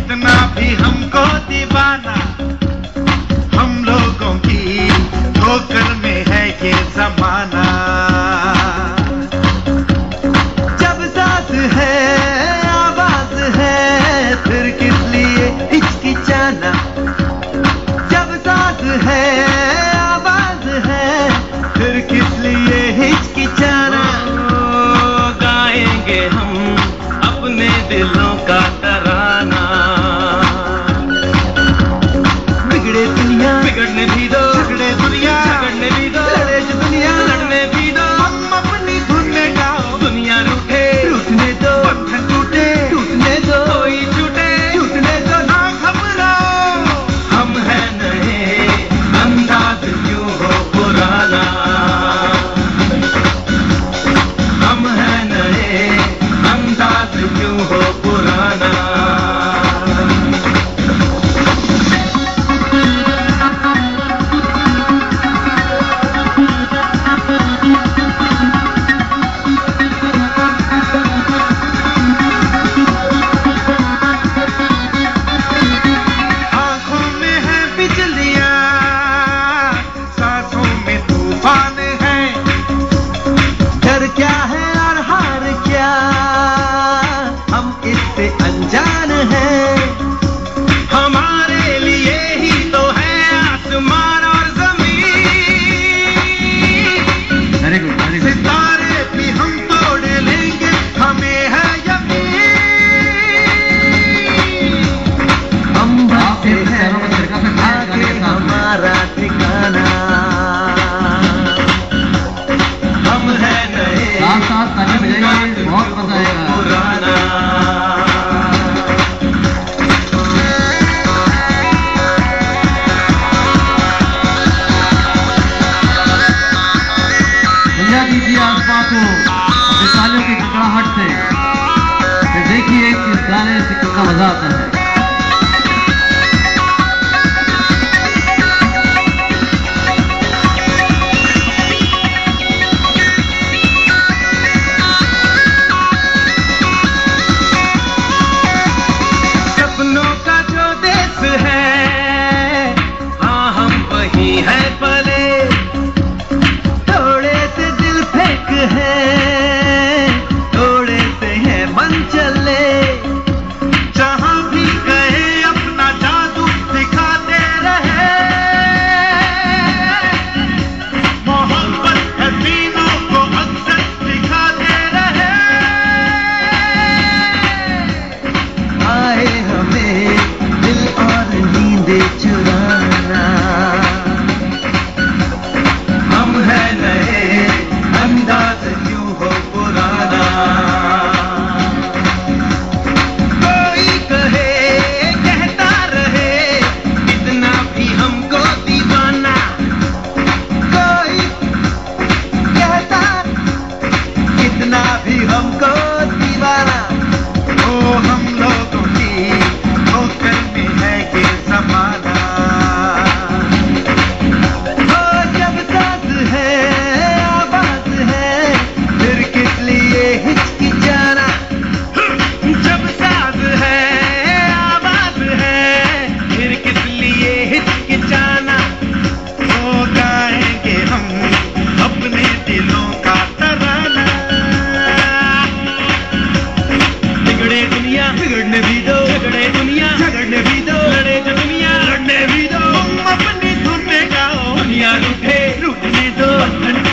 कितना भी हमको दीवाना, हम लोगों की ठोकर में है ये जमाना। जब साथ है आवाज है फिर किस लिए हिचकिचाना। जब साथ है आवाज है फिर किस लिए हिचकिचाना। गाएंगे हम अपने दिलों का तराना। बिगड़े दुनिया बिगड़ने भी दो, झगड़े दुनिया झगड़ने भी दो, लड़े जो दुनिया लड़ने भी दो। हम अपनी धुन में गाओ, दुनिया रूठे टूटने दो, बंधन टूटे टूटने दो, कोई छूटे टूटने दो, ना घबराओ। हम है नए अंदाज क्यों हो पुराना। हम है नए अंदाज क्यों हो पुराना। आंखों में है बिजलियां, सांसों में तूफान है। डर क्या है और हार क्या, हम इससे अनजान हैं। हमारे लिए ही तो है आसमान और जमीन। Very good, very good. सितारे भी हम तोड़ लेंगे, हमें है यकीन। हम बसे हैं आगे हमारा ठिकाना। हम है नए साथ साथ ताली बजाइए, बहुत मजा आएगा। पुराना। भैया दीजिए आसमां को अपने तालियों की कड़ाहट से, फिर देखिए कि इस गाने से कितना मजा आता है। सपनों का जो देश है, हाँ हम वही है पले। थोड़े से दिल फेंक है, थोड़े से है मन चले। जहां भी गए अपना जादू दिखाते रहे। मोहब्बत है तीनों को अक्सर दिखाते रहे। आए हमें दिल और नींदे चुराना। हम है नए अंदाज क्यों हो पुराना। कोई कहे कहता रहे कितना भी हमको दीवाना। कोई कहता कितना भी हमको दीवाना। ओ हम लोगों की ठोकर में है ये जमाना। ओ जब साथ है आवाज है फिर किस लिए हिचकिचाना। जब साथ है आवाज है फिर किस लिए हिचकिचाना। ओ गाएंगे हम अपने दिलों का तराना। बिगड़े दुनिया बिगड़ने भी दो, झगड़े दुनिया झगड़ने भी दो, लड़े जो दुनिया लड़ने भी दो। तुम अपनी धुन में गाओ, दुनिया रूठे रूठने दो, बंधन